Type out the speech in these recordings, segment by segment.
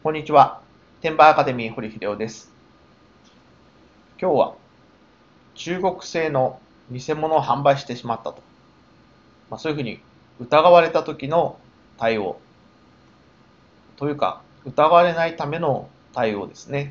こんにちは。転売アカデミー堀秀夫です。今日は中国製の偽物を販売してしまったと。そういうふうに疑われた時の対応というか、疑われないための対応ですね。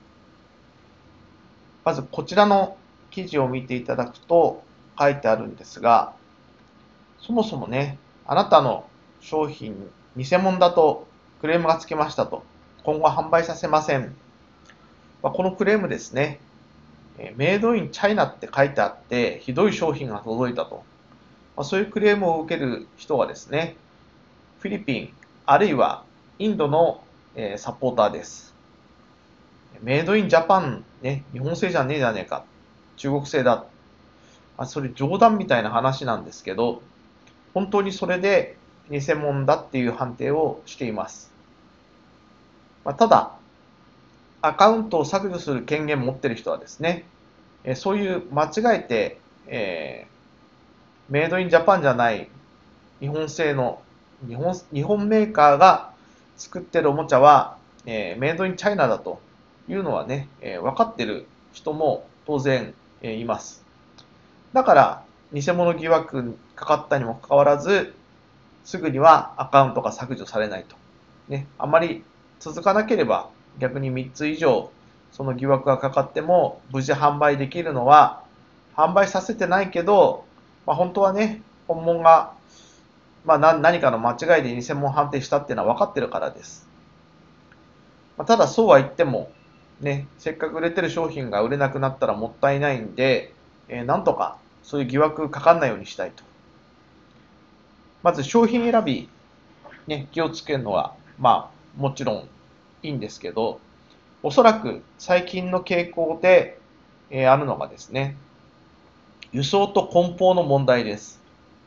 まずこちらの記事を見ていただくと書いてあるんですが、そもそもね、あなたの商品偽物だとクレームがつきましたと。今後販売させません。このクレームですね、メイドインチャイナって書いてあって、ひどい商品が届いたと。そういうクレームを受ける人はですね、フィリピン、あるいはインドのサポーターです。メイドインジャパン、ね、日本製じゃねえじゃねえか。中国製だ。それ冗談みたいな話なんですけど、本当にそれで偽物だっていう判定をしています。ただ、アカウントを削除する権限を持っている人はですね、そういう間違えて、メイドインジャパンじゃない日本製の日本メーカーが作ってるおもちゃは、メイドインチャイナだというのはね、分かってる人も当然、います。だから偽物疑惑にかかったにもかかわらず、すぐにはアカウントが削除されないと。ね、あまり続かなければ逆に3つ以上その疑惑がかかっても無事販売できるのは、販売させてないけど、本当はね、本物が、何かの間違いで偽物判定したっていうのは分かってるからです。ただそうは言っても、ね、せっかく売れてる商品が売れなくなったらもったいないんで、なんとかそういう疑惑かかんないようにしたいと。まず商品選び、ね、気をつけるのは、もちろんいいんですけど、おそらく最近の傾向で、あるのがですね、輸送と梱包の問題です。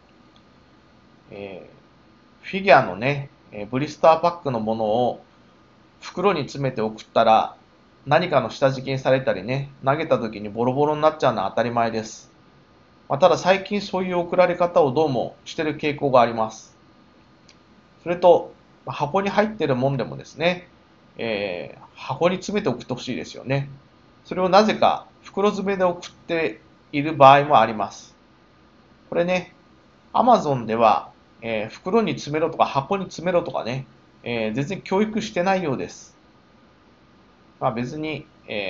フィギュアのね、ブリスターパックのものを袋に詰めて送ったら、何かの下敷きにされたりね、投げた時にボロボロになっちゃうのは当たり前です。ただ最近そういう送られ方をどうもしてる傾向があります。それと、箱に入ってるもんでもですね、箱に詰めて送ってほしいですよね。それをなぜか袋詰めで送っている場合もあります。これね、Amazon では、袋に詰めろとか箱に詰めろとかね、全然教育してないようです。別に、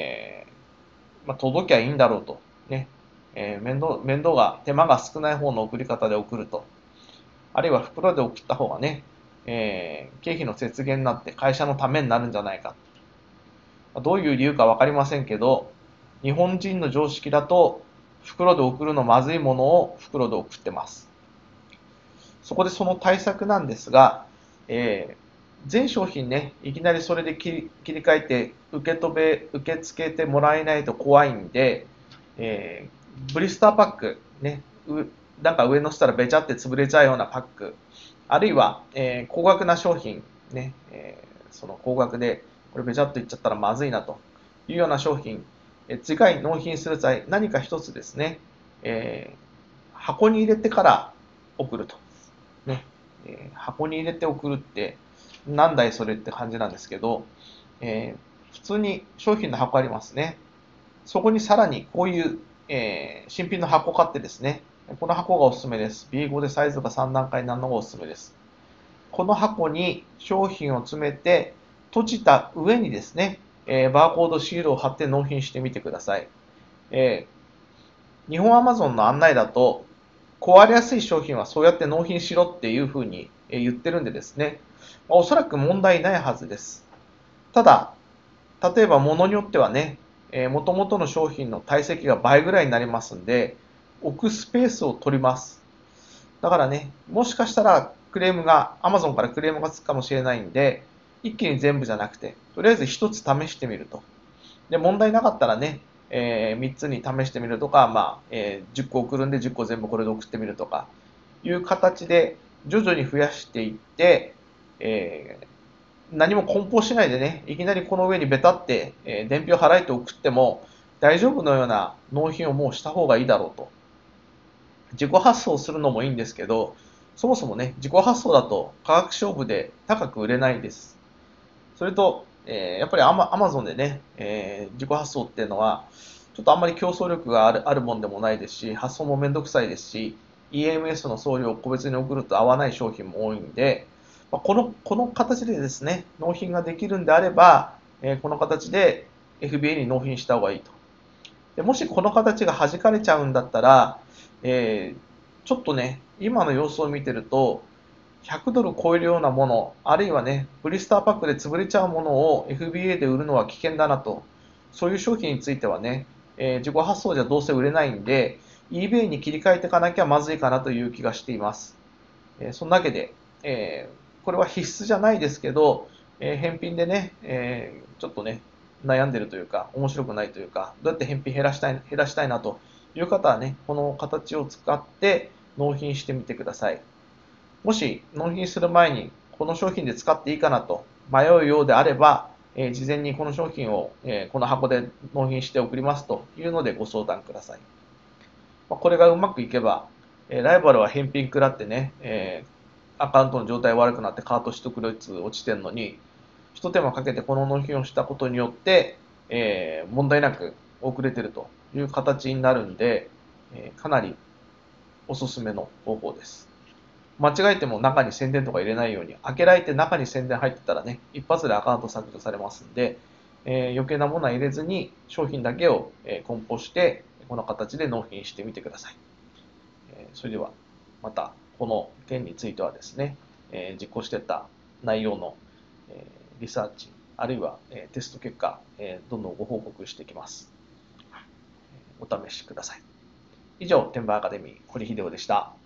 届きゃいいんだろうと。ね、面倒が、手間が少ない方の送り方で送ると。あるいは袋で送った方がね、経費の節減になって会社のためになるんじゃないか。どういう理由かわかりませんけど、日本人の常識だと、袋で送るのまずいものを袋で送ってます。そこでその対策なんですが、全商品ね、いきなりそれで切り替えて受け付けてもらえないと怖いんで、ブリスターパック、ね、なんか上のしたらべちゃって潰れちゃうようなパック、あるいは、高額な商品、ね、その高額でこれべちゃっといっちゃったらまずいなというような商品、次回納品する際、何か一つですね、箱に入れてから送ると。ね、箱に入れて送るってなんだいそれって感じなんですけど、普通に商品の箱ありますね。そこにさらにこういう、新品の箱を買ってですね、この箱がおすすめです。B5 でサイズが3段階になるのがおすすめです。この箱に商品を詰めて閉じた上にですね、バーコードシールを貼って納品してみてください。日本アマゾンの案内だと、壊れやすい商品はそうやって納品しろっていうふうに言ってるんでですね、おそらく問題ないはずです。ただ、例えば物によってはね、元々の商品の体積が倍ぐらいになりますんで、置くスペースを取ります。だからね、もしかしたらAmazon からクレームがつくかもしれないんで、一気に全部じゃなくて、とりあえず一つ試してみると。で、問題なかったらね、3つに試してみるとか、10個送るんで10個全部これで送ってみるとか、いう形で徐々に増やしていって、何も梱包しないでね、いきなりこの上にベタって、伝票払えて送っても大丈夫のような納品をもうした方がいいだろうと。自己発送するのもいいんですけど、そもそもね、自己発送だと価格勝負で高く売れないです。 それと、やっぱりアマゾンでね、自己発送っていうのは、ちょっとあんまり競争力があるもんでもないですし、発送もめんどくさいですし、EMS の送料を個別に送ると合わない商品も多いんで、この形でですね、納品ができるんであれば、この形で FBA に納品した方がいいと。でもしこの形が弾かれちゃうんだったら、ちょっとね、今の様子を見てると、100ドル超えるようなもの、あるいはね、ブリスターパックで潰れちゃうものを FBA で売るのは危険だなと。そういう商品についてはね、自己発送じゃどうせ売れないんで、eBay に切り替えていかなきゃまずいかなという気がしています。そんなわけで、これは必須じゃないですけど、返品でね、ちょっとね、悩んでるというか、面白くないというか、どうやって返品減らしたいなという方はね、この形を使って納品してみてください。もし納品する前にこの商品で使っていいかなと迷うようであれば、事前にこの商品を、この箱で納品して送りますというのでご相談ください。これがうまくいけば、ライバルは返品食らってね、アカウントの状態悪くなってカート取得率落ちてるのに、一手間かけてこの納品をしたことによって、問題なく遅れてるという形になるんで、かなりおすすめの方法です。間違えても中に宣伝とか入れないように、開けられて中に宣伝入ってたらね、一発でアカウント削除されますんで、余計なものは入れずに商品だけを梱包して、この形で納品してみてください。それでは、またこの件についてはですね、実行していった内容のリサーチ、あるいはテスト結果、どんどんご報告していきます。お試しください。以上、天馬アカデミー、堀秀夫でした。